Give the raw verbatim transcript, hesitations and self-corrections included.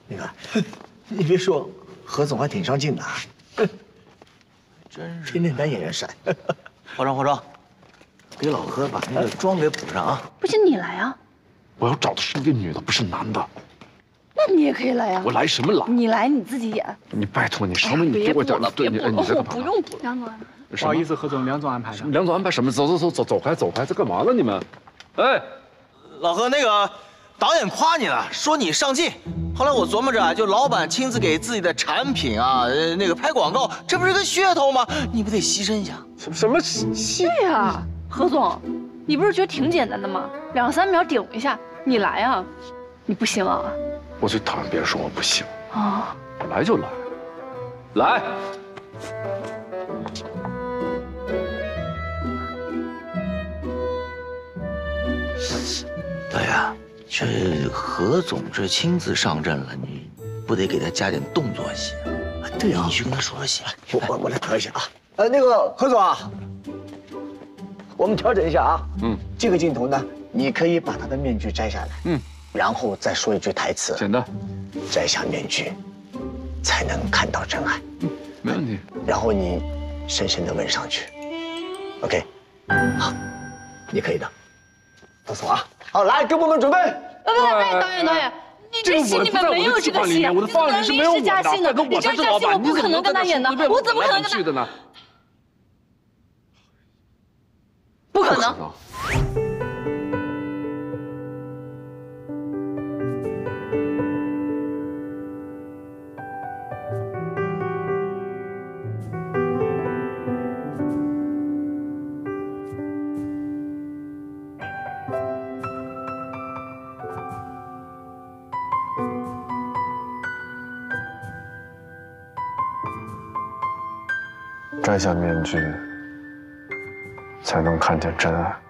那个，你别说，何总还挺上进的啊， 真是天天当演员帅。 化妆化妆，给老何把那个妆给补上啊！ 不行，你来啊！ 我要找的是一个女的，不是男的。 那你也可以来呀！ 我来什么来？ 你来你自己演。 你拜托你，稍微你给我讲，对你，哎，你在干嘛？ 不用补，梁总安排。 不好意思，何总，梁总安排的。 梁总安排什么？走走走走走开走开，在干嘛呢你们？哎， 老何，那个导演夸你了，说你上镜。后来我琢磨着啊，就老板亲自给自己的产品啊，呃，那个拍广告，这不是个噱头吗？你不得牺牲一下？ 什么什么戏？ 对呀，何总，你不是觉得挺简单的吗？两三秒顶一下，你来啊！你不行啊？ 我最讨厌别人说我不行啊！ 来就来，来。 导演，这何总这亲自上阵了，你不得给他加点动作戏啊？ 对啊， 你去跟他说说戏。 我我我来调一下啊。呃，那个何总啊，我们调整一下啊。嗯，这个镜头呢，你可以把他的面具摘下来。嗯。然后再说一句台词。 简单。 摘下面具，才能看到真爱。 嗯，没问题。 然后你深深的吻上去。OK， 好，你可以的。放松啊！好，来，给我们准备。哎哎哎，导演导演，你这戏里面没有这个戏， 我的方案里是没有我的。大哥，我才是老板， 我不可能跟他演的，我怎么可能跟他？ 的呢？ 不可能。 摘下面具，才能看见真爱。